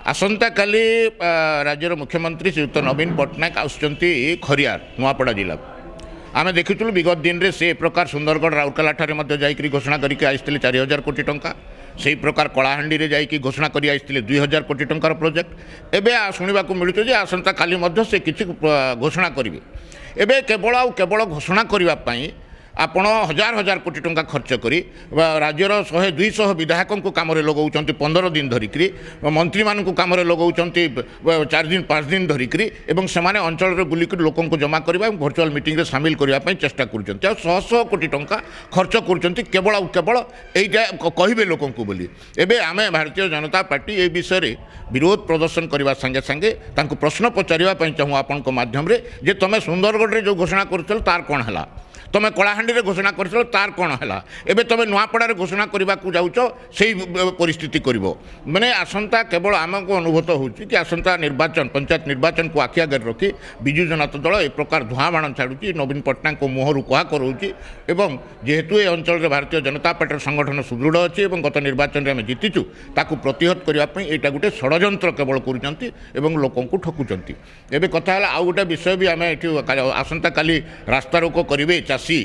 आसंता काली राज्यर मुख्यमंत्री श्रीयुक्त नवीन पट्टनायक आसुच्चंती खरियार नुआपड़ा जिला आम देखुलु विगत दिन में से प्रकार सुंदरगढ़ राउरकेला ठारे घोषणा करके आसते 4000 कोटी टंका से प्रकार कलाहांडी रे जाइए घोषणा कर 2000 कोटी टंकार प्रोजेक्ट एवं शुणा मिलूँ आसंता काली से किसी घोषणा करेंगे एवं केवल घोषणा करने आपण हजार हजार कोटी टंका खर्च करी राज्यर 100-200 विधायकों को काम लगाऊँ 15 दिन धरिक मंत्री मान काम लगाऊँ 4 दिन 5 दिन धरिक से अंचल बुलिक लोक जमा करने वर्चुअल मीटिंग रे सामिल करने चेष्टा कर 100 कोटी टंका खर्च कर केवल यहीटा कहे लोक बोली एवं आम भारतीय जनता पार्टी ए विषय विरोध प्रदर्शन करने संगे संगे प्रश्न पचारे चाहूँ आपण माध्यम जे तुम सुंदरगढ़ जो घोषणा कर तार कौन है तुम कलाहांडी रे घोषणा कर तार कौन है एवं तुम नुआपड़ा घोषणा करने को जाऊच से परिस्थिति कर मैंने आसंता केवल आमको अनुभूत हो कि आसंता निर्वाचन पंचायत निर्वाचन को आखि आगे रखी विजु जनता दल ए प्रकार धुआं बाण छाड़ुची नवीन पट्टनायक को मुहर कुआ कराऊँगी एवं जेहेतु ए अंचल भारतीय जनता पार्टी संगठन सुदृढ़ अच्छी गत निर्वाचन में आम जीतिचु ताकू प्रतिहत करने यहाँ गोटे षड्यंत्र केवल कर लोक ठकुंट एवं कथा आउ गोटे विषय भी आम ये आसंता काली रास्ता रोको करेंगे चाषी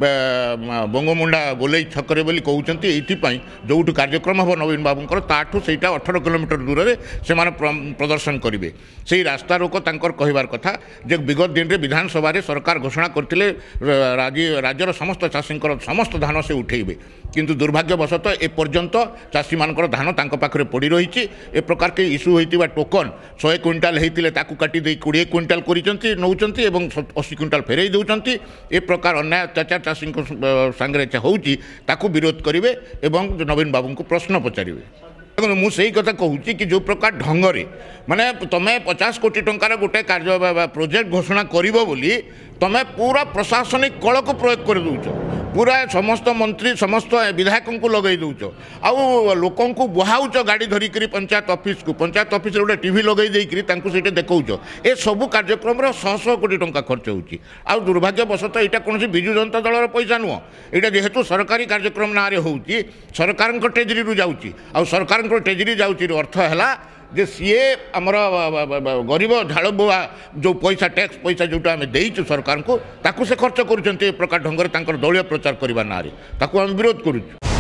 बंगमुंडा गोलई छकरे बोली कहते ये जो कार्यक्रम हम नवीन बाबूर ताठू से 18 किलोमीटर दूर से प्रदर्शन करेंगे से रास्ता रोको कहबार कथा जे विगत दिन में विधानसभा सरकार घोषणा करते राज्यर समस्त चाषी समस्त धान से उठेबे किंतु दुर्भाग्यवशतः एपर्यंत चाषी मानकर धान पाखे पड़ रही ए प्रकार के इश्यू होता टोकन 100 क्विंटाल होते काटी 20 क्विंटाल कर नौ 80 क्विंटाल फेरई दौरान ए प्रकार अन्याय अत्याचार चाषी सांगे हो विरोध करेंगे एवं नवीन बाबू को प्रश्न पचारे देखो मुझे कथा कहूँ कि जो प्रकार ढंग माने तुम्हें 50 कोटी टंकार गोटे कार्य प्रोजेक्ट घोषणा करी तुम्हें पूरा प्रशासनिक कल को प्रयोग कर दौच पूरा समस्त मंत्री समस्त विधायकों को लगे दौच आउ लोक बुहाउच गाड़ी धरिक पंचायत ऑफिस गोटे टीवी लगे देकर देखौच ए सबू कार्यक्रम 100 कोटी टंका खर्च होची आउ दुर्भाग्यवशतः यहाँ कौन विजु जनता दल पैसा नुह यहाँ जेहेतु सरकारी कार्यक्रम ना होची सरकार ट्रेजरी जाऊँगी आउ सरकार ट्रेजरी जाऊँगी अर्थ है जे सीए आमर गरीब झाड़ बुआ जो पैसा टैक्स पैसा जोटा आम देचु सरकार को ताकू से खर्च कर प्रकार ढंग दलीय प्रचार करने ना आम विरोध करूँ।